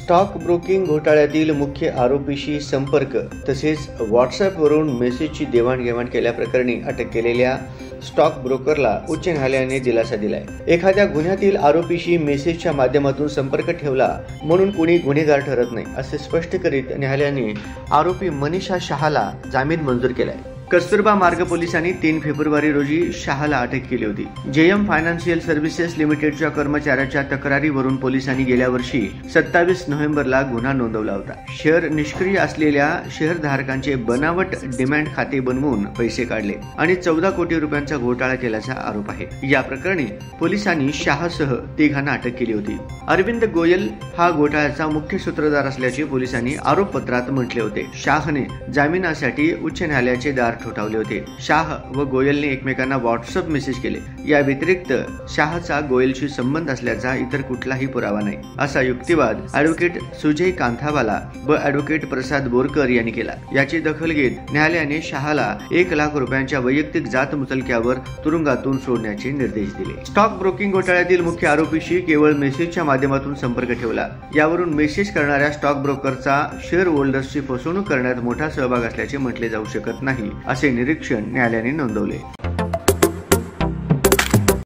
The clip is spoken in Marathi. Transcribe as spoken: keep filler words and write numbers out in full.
स्टॉक ब्रोकिंग घोटाळ्यातील मुख्य आरोपीशी संपर्क तसेच व्हॉट्सअपवरून मेसेजची देवाणघेवाण केल्याप्रकरणी अटक केलेल्या स्टॉक ब्रोकरला उच्च न्यायालयाने दिलासा दिलाय। एखाद्या गुन्ह्यातील आरोपीशी मेसेजच्या माध्यमातून संपर्क ठेवला म्हणून कुणी गुन्हेगार ठरत नाही असे स्पष्ट करीत न्यायालयाने आरोपी मनीषा शहाला जामीन मंजूर केलाय। कस्तुरबा मार्ग पोलिसांनी तीन फेब्रुवारी रोजी शहाला अटक केली होती। जेएम फायनान्शियल सर्व्हिसेस लिमिटेडच्या कर्मचाऱ्याच्या तक्रारीवरून पोलिसांनी गेल्या वर्षी सत्तावीस नोव्हेंबरला गुन्हा नोंदवला होता। शेअर निष्क्रिय असलेल्या शेअरधारकांचे बनावट डिमॅन्ड खाते बनवून पैसे काढले आणि चौदा कोटी रुपयांचा घोटाळा केल्याचा आरोप आहे। या प्रकरणी पोलिसांनी शहासह तिघांना अटक केली होती। अरविंद गोयल हा घोटाळ्याचा मुख्य सूत्रधार असल्याचे पोलिसांनी आरोपपत्रात म्हटले होते। शाहने जामिनासाठी उच्च न्यायालयाचे दार ठोठावले होते। शाह व गोयलने एकमेकांना व्हॉट्सअप मेसेज केले। या व्यतिरिक्त शाहचा गोयलशी संबंध असल्याचा इतर कुठलाही पुरावा नाही असा युक्तिवाद ॲडव्होकेट सुजय कांथावाला व ॲडव्होकेट प्रसाद बोरकर यांनी केला। याची दखल घेत न्यायालयाने शहाला एक लाख रुपयांच्या वैयक्तिक जात मुचलक्यावर तुरुंगातून सोडण्याचे निर्देश दिले। स्टॉक ब्रोकिंग घोटाळ्यातील मुख्य आरोपीशी केवळ मेसेजच्या माध्यमातून संपर्क ठेवला। यावरून मेसेज करणाऱ्या स्टॉक ब्रोकरचा शेअर होल्डर्सची फसवणूक करण्यात मोठा सहभाग असल्याचे म्हटले जाऊ शकत नाही असे निरीक्षण न्यायालयाने नोंदवले।